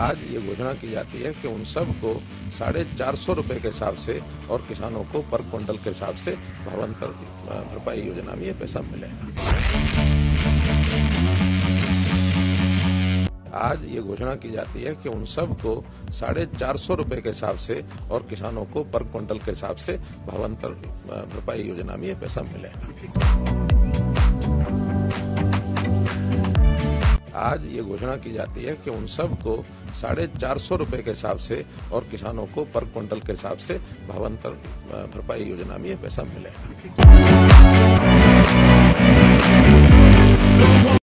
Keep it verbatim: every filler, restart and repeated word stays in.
आज ये घोषणा की जाती है कि उन सब को साढ़े चार सौ रुपए के हिसाब से और किसानों को पर क्विंटल के हिसाब से भावांतर भरपाई योजना में ये पैसा मिलेगा। आज ये घोषणा की जाती है कि उन सब को साढ़े चार सौ रुपए के हिसाब से और किसानों को पर क्विंटल के हिसाब से भावांतर भरपाई योजना में ये पैसा मिलेगा। आज ये घोषणा की जाती है कि उन सब को साढ़े चार सौ रुपए के हिसाब से और किसानों को पर क्विंटल के हिसाब से भावांतर भरपाई योजना में ये पैसा मिलेगा।